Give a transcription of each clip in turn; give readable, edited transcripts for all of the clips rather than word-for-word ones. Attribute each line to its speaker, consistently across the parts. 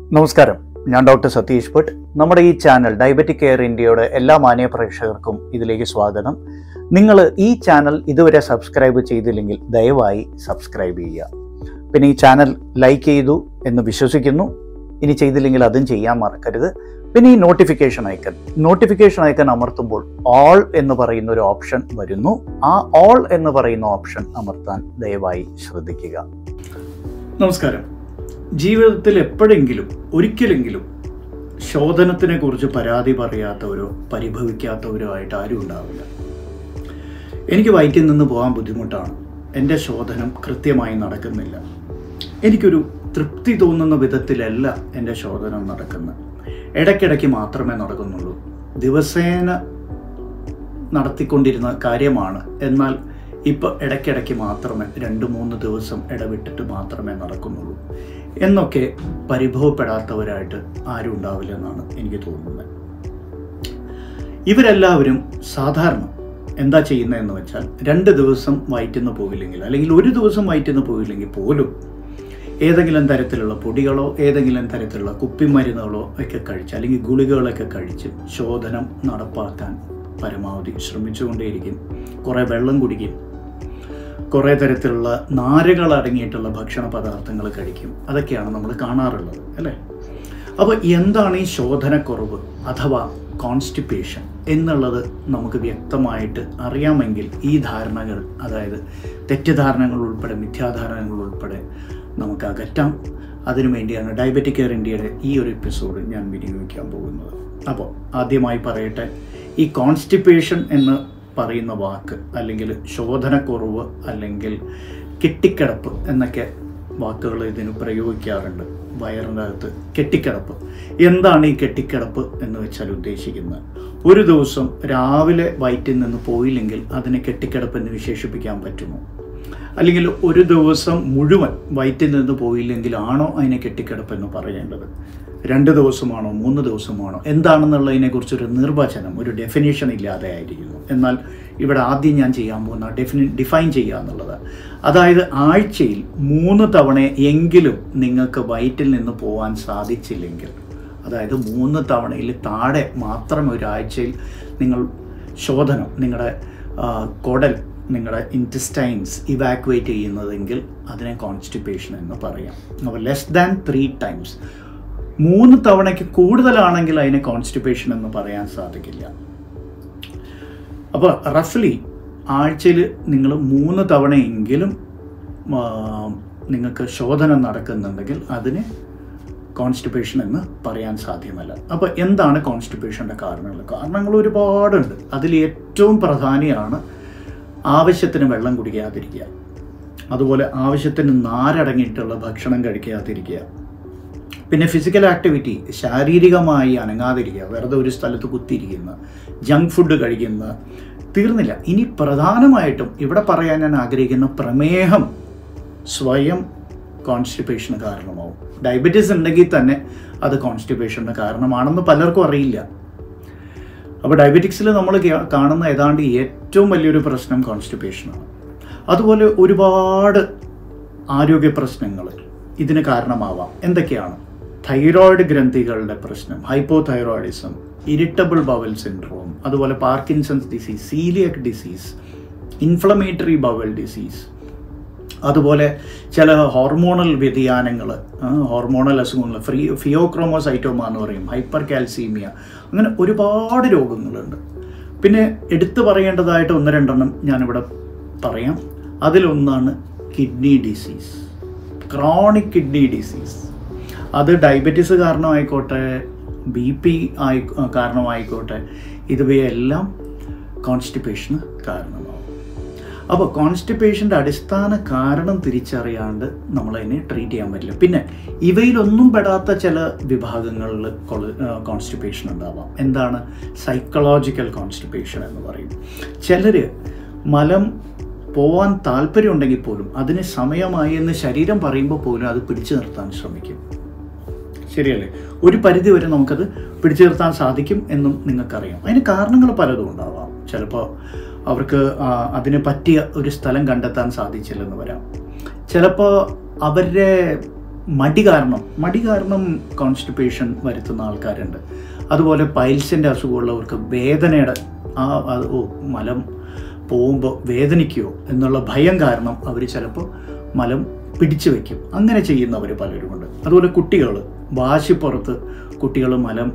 Speaker 1: നമസ്കാരം, ഞാൻ ഡോക്ടർ സതീഷ് ഭട്ട്. നമ്മുടെ ഈ ചാനൽ ഡയബറ്റിക് കെയർ ഇന്ത്യയുടെ എല്ലാ മാന്യ പ്രേക്ഷകർക്കും ഇതിലേക്ക് സ്വാഗതം. നിങ്ങൾ ഈ ചാനൽ ഇതുവരെ സബ്സ്ക്രൈബ് ചെയ്തില്ലെങ്കിൽ ദയവായി സബ്സ്ക്രൈബ് ചെയ്യുക. പിന്നെ ഈ ചാനൽ ലൈക്ക് ചെയ്തു എന്ന് വിശ്വസിക്കുന്നു. ഇനി ചെയ്തില്ലെങ്കിൽ അതും ചെയ്യാൻ മറക്കരുത്. പിന്നെ ഈ നോട്ടിഫിക്കേഷൻ ഐക്കൺ അമർത്തുമ്പോൾ ഓൾ എന്ന് പറയുന്ന ഒരു ഓപ്ഷൻ വരുന്നു. ആ ഓൾ എന്ന് പറയുന്ന ഓപ്ഷൻ അമർത്താൻ ദയവായി ശ്രദ്ധിക്കുക. നമസ്കാരം. ജീവിതത്തിൽ എപ്പോഴെങ്കിലും ഒരിക്കലെങ്കിലും ശോധനത്തിനെ കുറിച്ച് പരാതി പറയാത്തവരോ പരിഭവിക്കാത്തവരോ ആയിട്ട് ആരും ഉണ്ടാവില്ല. എനിക്ക് വയറ്റിൽ നിന്ന് പോകാൻ ബുദ്ധിമുട്ടാണ്, എൻ്റെ ശോധനം കൃത്യമായി നടക്കുന്നില്ല, എനിക്കൊരു തൃപ്തി തോന്നുന്ന വിധത്തിലല്ല എൻ്റെ ശോധനം നടക്കുന്നത്, ഇടയ്ക്കിടയ്ക്ക് മാത്രമേ നടക്കുന്നുള്ളൂ, ദിവസേന നടത്തിക്കൊണ്ടിരുന്ന കാര്യമാണ്, എന്നാൽ ഇപ്പോൾ ഇടയ്ക്കിടയ്ക്ക് മാത്രമേ 2-3 ദിവസം ഇടവിട്ടിട്ട് മാത്രമേ നടക്കുന്നുള്ളൂ എന്നൊക്കെ പരിഭവപ്പെടാത്തവരായിട്ട് ആരും ഉണ്ടാവില്ല എന്നാണ് എനിക്ക് തോന്നുന്നത്. ഇവരെല്ലാവരും സാധാരണ എന്താ ചെയ്യുന്നതെന്ന് വെച്ചാൽ 2 ദിവസം വയറ്റിന്ന് പോയില്ലെങ്കിൽ അല്ലെങ്കിൽ 1 ദിവസം വയറ്റിന്ന് പോയില്ലെങ്കിൽ പോലും ഏതെങ്കിലും തരത്തിലുള്ള പൊടികളോ ഏതെങ്കിലും തരത്തിലുള്ള കുപ്പിമരുന്നുകളോ ഒക്കെ കഴിച്ച് അല്ലെങ്കിൽ ഗുളികകളൊക്കെ കഴിച്ച് ശോധനം നടപ്പാക്കാൻ പരമാവധി ശ്രമിച്ചുകൊണ്ടേയിരിക്കും. കുറേ വെള്ളം കുടിക്കും, കുറേ തരത്തിലുള്ള നാരുകൾ അടങ്ങിയിട്ടുള്ള ഭക്ഷണ പദാർത്ഥങ്ങൾ കഴിക്കും. അതൊക്കെയാണ് നമ്മൾ കാണാറുള്ളത്, അല്ലേ? അപ്പോൾ എന്താണ് ഈ ശോധനക്കുറവ് അഥവാ കോൺസ്റ്റിപ്പേഷൻ എന്നുള്ളത് നമുക്ക് വ്യക്തമായിട്ട് അറിയാമെങ്കിൽ ഈ ധാരണകൾ, അതായത് തെറ്റിദ്ധാരണകൾ ഉൾപ്പെടെ മിഥ്യാധാരണകൾ ഉൾപ്പെടെ നമുക്ക് അകറ്റാം. അതിനുവേണ്ടിയാണ് ഡയബറ്റിക് കെയർ ഇന്ത്യയുടെ ഈ ഒരു എപ്പിസോഡ് ഞാൻ വിനിയോഗിക്കാൻ പോകുന്നത്. അപ്പോൾ ആദ്യമായി പറയട്ടെ, ഈ കോൺസ്റ്റിപ്പേഷൻ എന്ന് പറയുന്ന വാക്ക് അല്ലെങ്കിൽ ശോധനക്കുറവ് അല്ലെങ്കിൽ കെട്ടിക്കിടപ്പ് എന്നൊക്കെ വാക്കുകൾ ഇതിന് പ്രയോഗിക്കാറുണ്ട്. വയറിൻ്റെ അകത്ത് കെട്ടിക്കിടപ്പ്. എന്താണ് ഈ കെട്ടിക്കിടപ്പ് എന്ന് വെച്ചാൽ ഉദ്ദേശിക്കുന്നത്? ഒരു ദിവസം രാവിലെ വയറ്റിൽ നിന്ന് പോയില്ലെങ്കിൽ അതിനെ കെട്ടിക്കിടപ്പ് എന്ന് വിശേഷിപ്പിക്കാൻ പറ്റുമോ? അല്ലെങ്കിൽ ഒരു ദിവസം മുഴുവൻ വയറ്റിൽ നിന്ന് പോയില്ലെങ്കിൽ ആണോ അതിനെ കെട്ടിക്കിടപ്പ് എന്ന് പറയേണ്ടത്? 2 ദിവസമാണോ 3 ദിവസമാണോ എന്താണെന്നുള്ളതിനെക്കുറിച്ചൊരു നിർവചനം, ഒരു ഡെഫിനേഷൻ ഇല്ലാതെ ആയിരിക്കുന്നു. എന്നാൽ ഇവിടെ ആദ്യം ഞാൻ ചെയ്യാൻ പോകുന്ന ഡിഫൈൻ ചെയ്യുക എന്നുള്ളത്, അതായത് ആഴ്ചയിൽ 3 തവണ എങ്കിലും നിങ്ങൾക്ക് വയറ്റിൽ നിന്ന് പോകാൻ സാധിച്ചില്ലെങ്കിൽ, അതായത് 3 തവണയിൽ താഴെ മാത്രം ഒരാഴ്ചയിൽ നിങ്ങൾ ശോധനം, നിങ്ങളുടെ കുടൽ, നിങ്ങളുടെ ഇൻറ്റസ്റ്റൈൻസ് ഇവാക്വേറ്റ് ചെയ്യുന്നതെങ്കിൽ അതിനെ കോൺസ്റ്റിപ്പേഷൻ എന്ന് പറയാം. അപ്പോൾ ലെസ് ദാൻ 3 ടൈംസ്, 3 തവണയ്ക്ക് കൂടുതലാണെങ്കിൽ അതിനെ കോൺസ്റ്റിപ്പേഷൻ എന്ന് പറയാൻ സാധിക്കില്ല. അപ്പോൾ റഫ്ലി ആഴ്ചയിൽ നിങ്ങൾ 3 തവണയെങ്കിലും നിങ്ങൾക്ക് ശോധന നടക്കുന്നുണ്ടെങ്കിൽ അതിന് കോൺസ്റ്റിപ്പേഷൻ എന്ന് പറയാൻ സാധ്യമല്ല. അപ്പോൾ എന്താണ് കോൺസ്റ്റിപ്പേഷൻ്റെ കാരണങ്ങൾ? കാരണങ്ങൾ ഒരുപാടുണ്ട്. അതിൽ ഏറ്റവും പ്രധാനിയാണ് ആവശ്യത്തിന് വെള്ളം കുടിക്കാതിരിക്കുക, അതുപോലെ ആവശ്യത്തിന് നാരടങ്ങിയിട്ടുള്ള ഭക്ഷണം കഴിക്കാതിരിക്കുക, പിന്നെ ഫിസിക്കൽ ആക്ടിവിറ്റി, ശാരീരികമായി അനങ്ങാതിരിക്കുക, വെറുതെ ഒരു സ്ഥലത്ത് കുത്തിയിരിക്കുന്ന, ജങ്ക് ഫുഡ് കഴിക്കുന്ന, തീർന്നില്ല. ഇനി പ്രധാനമായിട്ടും ഇവിടെ പറയാൻ ഞാൻ ആഗ്രഹിക്കുന്ന പ്രമേഹം സ്വയം കോൺസ്റ്റിപ്പേഷന് കാരണമാവും. ഡയബറ്റീസ് ഉണ്ടെങ്കിൽ തന്നെ അത് കോൺസ്റ്റിപ്പേഷന് കാരണമാണെന്ന് പലർക്കും അറിയില്ല. അപ്പോൾ ഡയബറ്റിക്സിൽ നമ്മൾ കാണുന്ന ഏതാണ്ട് ഏറ്റവും വലിയൊരു പ്രശ്നം കോൺസ്റ്റിപ്പേഷനാണ്. അതുപോലെ ഒരുപാട് ആരോഗ്യ പ്രശ്നങ്ങൾ ഇതിന് കാരണമാവാം. എന്തൊക്കെയാണ്? തൈറോയിഡ് ഗ്രന്ഥികളുടെ പ്രശ്നം, ഹൈപ്പോതൈറോയിഡിസം, ഇറിറ്റബിൾ ബവൽ സിൻഡ്രോം, അതുപോലെ Parkinson's disease, celiac disease, inflammatory bowel disease, അതുപോലെ ചില ഹോർമോണൽ വ്യതിയാനങ്ങൾ, ഹോർമോണൽ അസുഖങ്ങൾ, ഫിയോക്രോമോസൈറ്റോമ എന്ന് പറയും, ഹൈപ്പർ കാൽസീമിയ, അങ്ങനെ ഒരുപാട് രോഗങ്ങളുണ്ട്. പിന്നെ എടുത്തു പറയേണ്ടതായിട്ട് 1-2 ഞാനിവിടെ പറയാം. അതിലൊന്നാണ് kidney disease, chronic kidney disease. അത് ഡയബറ്റീസ് കാരണമായിക്കോട്ടെ, BP കാരണമായിക്കോട്ടെ, ഇതുവയെല്ലാം കോൺസ്റ്റിപ്പേഷന് കാരണമാവും. അപ്പോൾ കോൺസ്റ്റിപ്പേഷൻ്റെ അടിസ്ഥാന കാരണം തിരിച്ചറിയാണ്ട് നമ്മളതിനെ ട്രീറ്റ് ചെയ്യാൻ പറ്റില്ല. പിന്നെ ഇവയിലൊന്നും പെടാത്ത ചില വിഭാഗങ്ങളിൽ കോൺസ്റ്റിപ്പേഷൻ ഉണ്ടാവാം. എന്താണ്? സൈക്കോളജിക്കൽ കോൺസ്റ്റിപ്പേഷൻ എന്ന് പറയും. ചിലർ മലം പോവാൻ താല്പര്യമുണ്ടെങ്കിൽ പോലും അതിന് സമയമായി എന്ന് ശരീരം പറയുമ്പോൾ പോലും അത് പിടിച്ചു നിർത്താൻ ശ്രമിക്കും. ശരിയല്ലേ? ഒരു പരിധി വരെ നമുക്കത് പിടിച്ചു നിർത്താൻ സാധിക്കും എന്നും നിങ്ങൾക്കറിയാം. അതിന് കാരണങ്ങൾ പലതും ഉണ്ടാവാം. ചിലപ്പോൾ അവർക്ക് അതിന് പറ്റിയ ഒരു സ്ഥലം കണ്ടെത്താൻ സാധിച്ചില്ലെന്ന് വരാം. ചിലപ്പോൾ അവരുടെ മടി കാരണം കോൺസ്റ്റിപ്പേഷൻ വരുത്തുന്ന ആൾക്കാരുണ്ട്. അതുപോലെ പൈൽസിൻ്റെ അസുഖമുള്ളവർക്ക് വേദനയുടെ മലം പോകുമ്പോൾ വേദനിക്കുമോ എന്നുള്ള ഭയം കാരണം അവർ ചിലപ്പോൾ മലം പിടിച്ചു വയ്ക്കും. അങ്ങനെ ചെയ്യുന്നവർ പലരുമുണ്ട്. അതുപോലെ കുട്ടികൾ വാശിപ്പുറത്ത് കുട്ടികൾ മലം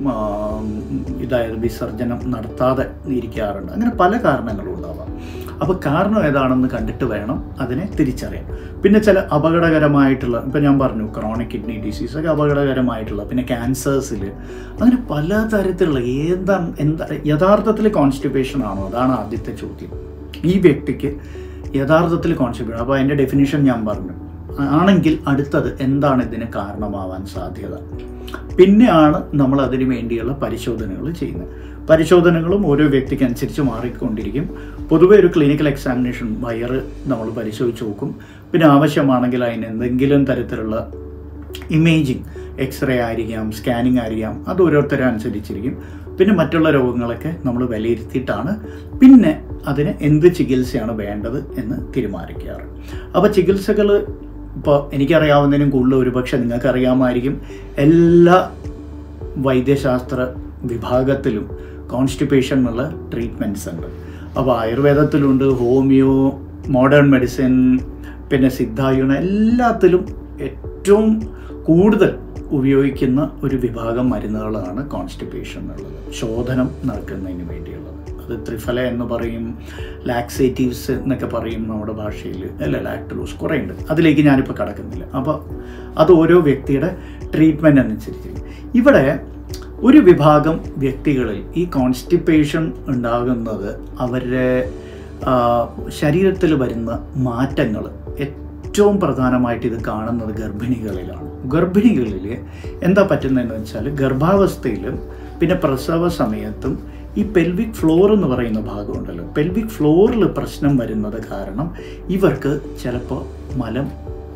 Speaker 1: വിസർജനം നടത്താതെ ഇരിക്കാറുണ്ട്. അങ്ങനെ പല കാരണങ്ങളും ഉണ്ടാവാം. അപ്പോൾ കാരണം ഏതാണെന്ന് കണ്ടിട്ട് വേണം അതിനെ തിരിച്ചറിയാൻ. പിന്നെ ചില അപകടകരമായിട്ടുള്ള, ഇപ്പം ഞാൻ പറഞ്ഞു ക്രോണിക് കിഡ്നി ഡിസീസൊക്കെ അപകടകരമായിട്ടുള്ള, പിന്നെ ക്യാൻസേഴ്സിൽ, അങ്ങനെ പലതരത്തിലുള്ള എന്താ യഥാർത്ഥത്തിൽ കോൺസ്റ്റിപ്പേഷൻ ആണോ? അതാണ് ആദ്യത്തെ ചോദ്യം. ഈ വ്യക്തിക്ക് യഥാർത്ഥത്തിൽ കോൺസ്റ്റിപ്പേഷൻ, അപ്പോൾ അതിൻ്റെ ഡെഫിനിഷൻ ഞാൻ പറഞ്ഞു. ആണെങ്കിൽ അടുത്തത് എന്താണ് ഇതിന് കാരണമാവാൻ സാധ്യത? പിന്നെയാണ് നമ്മൾ അതിന് വേണ്ടിയുള്ള പരിശോധനകൾ ചെയ്യുന്നത്. പരിശോധനകളും ഓരോ വ്യക്തിക്ക് അനുസരിച്ച് മാറിക്കൊണ്ടിരിക്കും. പൊതുവെ ഒരു ക്ലിനിക്കൽ എക്സാമിനേഷൻ വയറ് നമ്മൾ പരിശോധിച്ച് നോക്കും. പിന്നെ ആവശ്യമാണെങ്കിൽ അതിന് എന്തെങ്കിലും തരത്തിലുള്ള ഇമേജിങ്, എക്സ്റേ ആയിരിക്കാം, സ്കാനിങ് ആയിരിക്കാം, അത് ഓരോരുത്തരെ അനുസരിച്ചിരിക്കും. പിന്നെ മറ്റുള്ള രോഗങ്ങളൊക്കെ നമ്മൾ വിലയിരുത്തിയിട്ടാണ് പിന്നെ അതിന് എന്ത് ചികിത്സയാണ് വേണ്ടത് എന്ന് തീരുമാനിക്കാറ്. അപ്പോൾ ചികിത്സകൾ ഇപ്പോൾ എനിക്കറിയാവുന്നതിനും കൂടുതൽ ഒരുപക്ഷെ നിങ്ങൾക്കറിയാമായിരിക്കും. എല്ലാ വൈദ്യശാസ്ത്ര വിഭാഗത്തിലും കോൺസ്റ്റിപ്പേഷനുള്ള ട്രീറ്റ്മെൻറ്റ്സ് ഉണ്ട്. അപ്പോൾ ആയുർവേദത്തിലുണ്ട്, ഹോമിയോ, മോഡേൺ മെഡിസിൻ, പിന്നെ സിദ്ധായുണ, എല്ലാത്തിലും ഏറ്റവും കൂടുതൽ ഉപയോഗിക്കുന്ന ഒരു വിഭാഗം മരുന്നുകളാണ് കോൺസ്റ്റിപ്പേഷൻ എന്നുള്ളത്, ശോധനം നടക്കുന്നതിന് വേണ്ടിയുള്ളത്. അത് ത്രിഫല എന്ന് പറയും, ലാക്സേറ്റീവ്സ് എന്നൊക്കെ പറയും നമ്മുടെ ഭാഷയിൽ, അല്ല ലാക്ടോസ്, കുറേ ഉണ്ട്. അതിലേക്ക് ഞാനിപ്പോൾ കടക്കുന്നില്ല. അപ്പോൾ അത് ഓരോ വ്യക്തിയുടെ ട്രീറ്റ്മെൻറ്റ് അനുസരിച്ച്. ഇവിടെ ഒരു വിഭാഗം വ്യക്തികളിൽ ഈ കോൺസ്റ്റിപ്പേഷൻ ഉണ്ടാകുന്നത് അവരുടെ ശരീരത്തിൽ വരുന്ന മാറ്റങ്ങൾ, ഏറ്റവും പ്രധാനമായിട്ട് ഇത് കാണുന്നത് ഗർഭിണികളിലാണ്. ഗർഭിണികളിൽ എന്താ പറ്റുന്നതെന്ന് വെച്ചാൽ ഗർഭാവസ്ഥയിലും പിന്നെ പ്രസവ സമയത്തും ഈ പെൽവിക് ഫ്ലോർ എന്ന് പറയുന്ന ഭാഗമുണ്ടല്ലോ, പെൽവിക് ഫ്ലോറിൽ പ്രശ്നം വരുന്നത് കാരണം ഇവർക്ക് ചിലപ്പോൾ മലം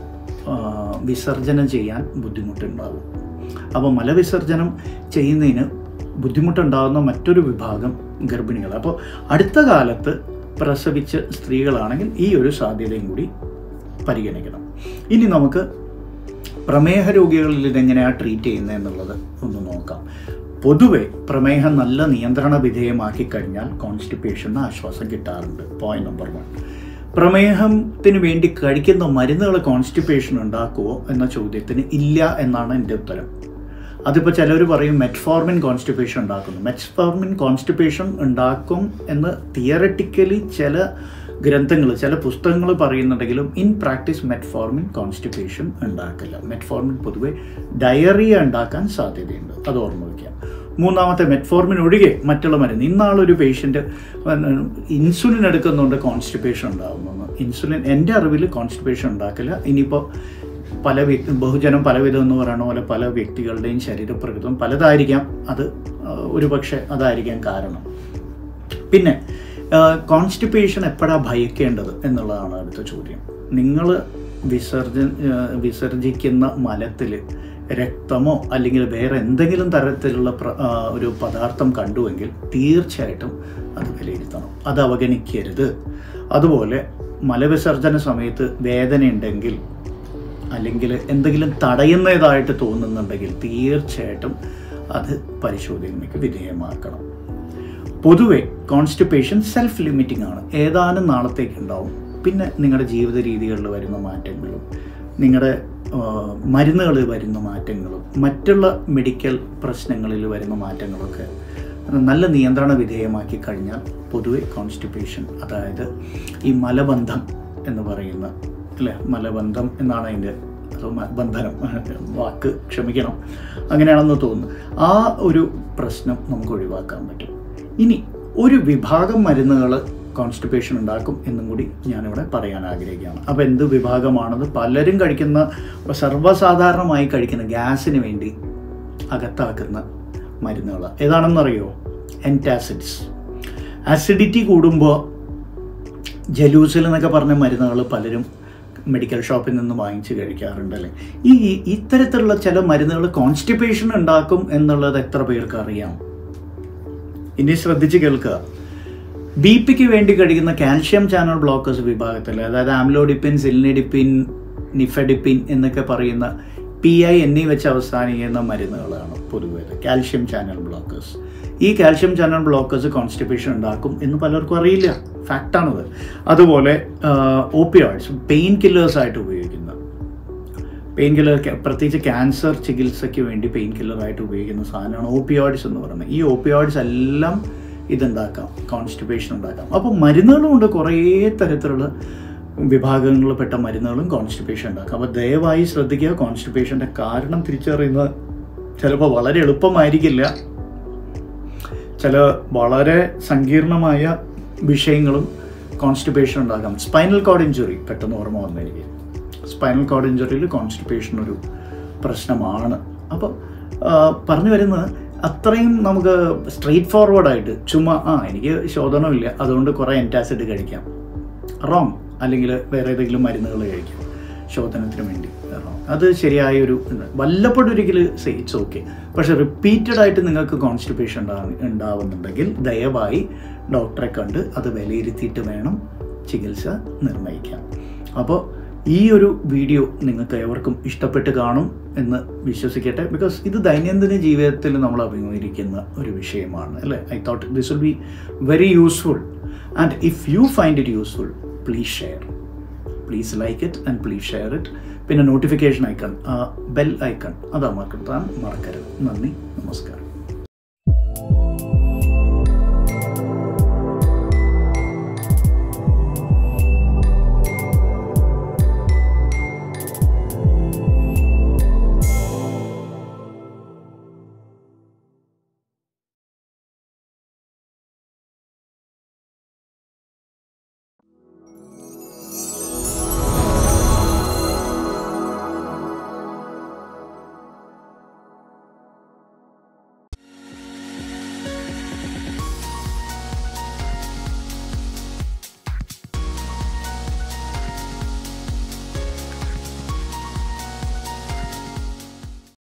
Speaker 1: വിസർജനം ചെയ്യാൻ ബുദ്ധിമുട്ടുണ്ടാകും. അപ്പോൾ മലവിസർജനം ചെയ്യുന്നതിന് ബുദ്ധിമുട്ടുണ്ടാകുന്ന മറ്റൊരു വിഭാഗം ഗർഭിണികൾ. അപ്പോൾ അടുത്ത കാലത്ത് പ്രസവിച്ച സ്ത്രീകളാണെങ്കിൽ ഈ ഒരു സാധ്യതയും കൂടി പരിഗണിക്കണം. ഇനി നമുക്ക് പ്രമേഹ രോഗികളിൽ ഇതെങ്ങനെയാണ് ട്രീറ്റ് ചെയ്യുന്നത് എന്നുള്ളത് ഒന്ന് നോക്കാം. പൊതുവെ പ്രമേഹം നല്ല നിയന്ത്രണ വിധേയമാക്കി കഴിഞ്ഞാൽ കോൺസ്റ്റിപ്പേഷന് ആശ്വാസം കിട്ടാറുണ്ട്. Point number 1. പ്രമേഹത്തിന് വേണ്ടി കഴിക്കുന്ന മരുന്നുകൾ കോൺസ്റ്റിപ്പേഷൻ ഉണ്ടാക്കുമോ എന്ന ചോദ്യത്തിന് ഇല്ല എന്നാണ് എൻ്റെ ഉത്തരം. അതിപ്പോൾ ചിലർ പറയും മെറ്റ്ഫോർമിൻ കോൺസ്റ്റിപ്പേഷൻ ഉണ്ടാക്കുന്നു. മെറ്റ്ഫോർമിൻ കോൺസ്റ്റിപ്പേഷൻ ഉണ്ടാക്കും എന്ന് തിയററ്റിക്കലി ചില ഗ്രന്ഥങ്ങൾ, ചില പുസ്തകങ്ങൾ പറയുന്നുണ്ടെങ്കിലും ഇൻ പ്രാക്ടീസ് മെറ്റ്ഫോർമിൻ കോൺസ്റ്റിപ്പേഷൻ ഉണ്ടാക്കില്ല. മെറ്റ്ഫോർമിൻ പൊതുവെ ഡയറിയ ഉണ്ടാക്കാൻ സാധ്യതയുണ്ട്, അത് ഓർമ്മ വയ്ക്കാം. മൂന്നാമത്തെ, മെറ്റ്ഫോർമിൻ ഒഴികെ മറ്റുള്ള മരുന്ന്. ഇന്നാളൊരു പേഷ്യൻ്റ് ഇൻസുലിൻ എടുക്കുന്നുണ്ട് കോൺസ്റ്റിപ്പേഷൻ ഉണ്ടാകുന്നു. ഇൻസുലിൻ എൻ്റെ അറിവിൽ കോൺസ്റ്റിപ്പേഷൻ ഉണ്ടാക്കില്ല. ഇനിയിപ്പോൾ ബഹുജനം പലവിധം എന്ന് പറയുന്ന പോലെ പല വ്യക്തികളുടെയും ശരീരപ്രകൃതം പലതായിരിക്കാം. അത് ഒരുപക്ഷെ അതായിരിക്കാം കാരണം. പിന്നെ കോൺസ്റ്റിപ്പേഷൻ എപ്പോഴാണ് ഭയക്കേണ്ടത് എന്നുള്ളതാണ് അടുത്ത ചോദ്യം. നിങ്ങൾ വിസർജിക്കുന്ന മലത്തിൽ രക്തമോ അല്ലെങ്കിൽ വേറെ എന്തെങ്കിലും തരത്തിലുള്ള ഒരു പദാർത്ഥം കണ്ടുവെങ്കിൽ തീർച്ചയായിട്ടും അത് വിലയിരുത്തണം, അത് അവഗണിക്കരുത്. അതുപോലെ മലവിസർജന സമയത്ത് വേദനയുണ്ടെങ്കിൽ അല്ലെങ്കിൽ എന്തെങ്കിലും തടയുന്നതായിട്ട് തോന്നുന്നുണ്ടെങ്കിൽ തീർച്ചയായിട്ടും അത് പരിശോധനയ്ക്ക് വിധേയമാക്കണം. പൊതുവെ കോൺസ്റ്റിപ്പേഷൻ സെൽഫ് ലിമിറ്റിംഗ് ആണ്, ഏതാനും നാളത്തേക്ക് ഉണ്ടാവും. പിന്നെ നിങ്ങളുടെ ജീവിത രീതികളിൽ വരുന്ന മാറ്റങ്ങളും നിങ്ങളുടെ മരുന്നുകളിൽ വരുന്ന മാറ്റങ്ങളും മറ്റുള്ള മെഡിക്കൽ പ്രശ്നങ്ങളിൽ വരുന്ന മാറ്റങ്ങളൊക്കെ നല്ല നിയന്ത്രണ വിധേയമാക്കി കഴിഞ്ഞാൽ പൊതുവെ കോൺസ്റ്റിപ്പേഷൻ, അതായത് ഈ മലബന്ധം എന്ന് പറയുന്ന, അല്ലേ, മലബന്ധം എന്നാണ് അതിൻ്റെ, അതോ ബന്ധനം, വാക്ക് ക്ഷമിക്കണം, അങ്ങനെയാണെന്ന് തോന്നുന്നു, ആ ഒരു പ്രശ്നം നമുക്ക് ഒഴിവാക്കാൻ പറ്റും. ഇനി ഒരു വിഭാഗം മരുന്നുകൾ കോൺസ്റ്റിപ്പേഷൻ ഉണ്ടാക്കും എന്നും കൂടി ഞാനിവിടെ പറയാൻ ആഗ്രഹിക്കുകയാണ്. അപ്പോൾ എന്ത് വിഭാഗമാണത്? പലരും കഴിക്കുന്ന, സർവ്വസാധാരണമായി കഴിക്കുന്ന ഗ്യാസിന് വേണ്ടി അകത്താക്കുന്ന മരുന്നുകൾ ഏതാണെന്നറിയോ? എൻറ്റാസിഡ്സ്. ആസിഡിറ്റി കൂടുമ്പോൾ ജലൂസിൽ എന്നൊക്കെ പറഞ്ഞ മരുന്നുകൾ പലരും മെഡിക്കൽ ഷോപ്പിൽ നിന്ന് വാങ്ങിച്ച് കഴിക്കാറുണ്ടല്ലേ. ഇത്തരത്തിലുള്ള ചില മരുന്നുകൾ കോൺസ്റ്റിപ്പേഷൻ ഉണ്ടാക്കും എന്നുള്ളത് എത്ര പേർക്ക് അറിയാം? ഇനി ശ്രദ്ധിച്ച് കേൾക്കുക. BP-ക്ക് വേണ്ടി കഴിക്കുന്ന കാൽഷ്യം ചാനൽ ബ്ലോക്കേഴ്സ് വിഭാഗത്തിൽ, അതായത് ആംലോഡിപ്പിൻ, സിലിനിഡിപ്പിൻ, നിഫെഡിപ്പിൻ എന്നൊക്കെ പറയുന്ന PI എന്നീ വെച്ച് അവസാനിക്കുന്ന മരുന്നുകളാണ് പൊതുവേ കാൽഷ്യം ചാനൽ ബ്ലോക്കേഴ്സ്. ഈ കാൽഷ്യം ചാനൽ ബ്ലോക്കേഴ്സ് കോൺസ്റ്റിപ്പേഷൻ ഉണ്ടാക്കും എന്ന് പലർക്കും അറിയില്ല, ഫാക്റ്റാണത്. അതുപോലെ ഓപ്പിയോയിഡ്സ്, പെയിൻ കില്ലേഴ്സായിട്ട് ഉപയോഗിക്കുന്ന പെയിൻ കില്ലർ, പ്രത്യേകിച്ച് ക്യാൻസർ ചികിത്സയ്ക്ക് വേണ്ടി പെയിൻ കില്ലറായിട്ട് ഉപയോഗിക്കുന്ന സാധനമാണ് ഓപ്പിയോയിഡ്സ് എന്ന് പറയുന്നത്. ഈ ഓപ്പിയോയിഡ്സ് എല്ലാം ഇതുണ്ടാക്കാം, കോൺസ്റ്റിപ്പേഷൻ ഉണ്ടാക്കാം. അപ്പോൾ മരുന്നുകളുമുണ്ട്, കുറേ തരത്തിലുള്ള വിഭാഗങ്ങളിൽപ്പെട്ട മരുന്നുകളും കോൺസ്റ്റിപ്പേഷൻ ഉണ്ടാക്കാം. അപ്പോൾ ദയവായി ശ്രദ്ധിക്കുക, കോൺസ്റ്റിപ്പേഷൻ്റെ കാരണം തിരിച്ചറിയുന്നത് ചിലപ്പോൾ വളരെ എളുപ്പമായിരിക്കില്ല. ചില വളരെ സങ്കീർണമായ വിഷയങ്ങളും കോൺസ്റ്റിപ്പേഷൻ ഉണ്ടാകാം. സ്പൈനൽ കോഡ് ഇഞ്ചുറി പെട്ടെന്ന് ഓർമ്മ വന്നിരിക്കും. സ്പൈനൽ കോഡ് ഇഞ്ചുറിയിൽ കോൺസ്റ്റിപ്പേഷൻ ഒരു പ്രശ്നമാണ്. അപ്പോൾ പറഞ്ഞു വരുന്നത് അത്രയും നമുക്ക് സ്ട്രെയിറ്റ് ഫോർവേഡായിട്ട് ചുമ്മാ എനിക്ക് ശോധനമില്ല അതുകൊണ്ട് കുറേ എൻറ്റാസിഡ് കഴിക്കാം, റോങ്. അല്ലെങ്കിൽ വേറെ ഏതെങ്കിലും മരുന്നുകൾ കഴിക്കാം ശോധനത്തിന് വേണ്ടി, റോങ്. അത് ശരിയായൊരു വല്ലപ്പോഴും ഒരിക്കലും ഇറ്റ്സ് ഓക്കെ. പക്ഷേ റിപ്പീറ്റഡായിട്ട് നിങ്ങൾക്ക് കോൺസ്റ്റിപ്പേഷൻ ഉണ്ടാവുന്നുണ്ടെങ്കിൽ ദയവായി ഡോക്ടറെ കണ്ട് അത് വിലയിരുത്തിയിട്ട് വേണം ചികിത്സ നിർണ്ണയിക്കാൻ. അപ്പോൾ ഈ ഒരു വീഡിയോ നിങ്ങൾക്ക് ഏവർക്കും ഇഷ്ടപ്പെട്ട് കാണും എന്ന് വിശ്വസിക്കട്ടെ. ബിക്കോസ് ഇത് ദൈനംദിന ജീവിതത്തിൽ നമ്മൾ അഭിമുഖീകരിക്കുന്ന ഒരു വിഷയമാണ് അല്ലേ. I thought this will be very useful. And if you find it useful, please share, please like it and please share it. പിന്നെ നോട്ടിഫിക്കേഷൻ ഐക്കൺ, ബെൽ ഐക്കൺ അത് അമർത്താൻ മറക്കരുത്. നന്ദി, നമസ്കാരം.